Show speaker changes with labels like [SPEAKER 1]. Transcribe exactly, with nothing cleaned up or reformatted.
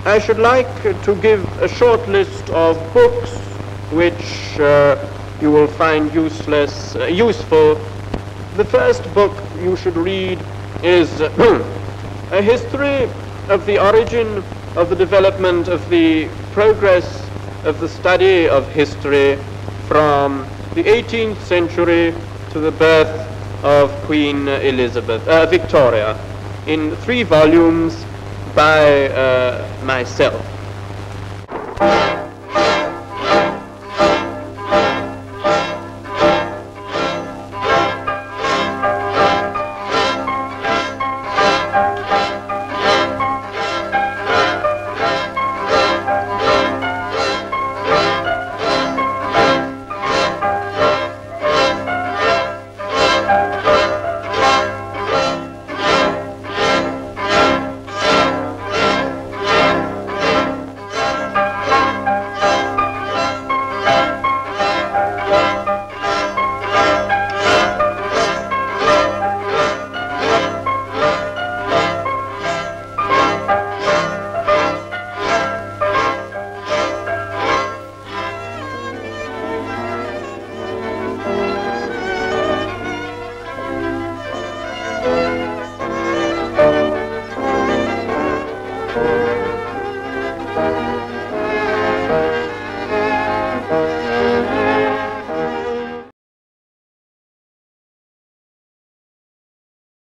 [SPEAKER 1] I should like to give a short list of books which uh, you will find useless, uh, useful. The first book you should read is A History of the Origin of the Development of the Progress of the Study of History from the eighteenth century to the birth of Queen Elizabeth, uh, Victoria, in three volumes by uh, myself.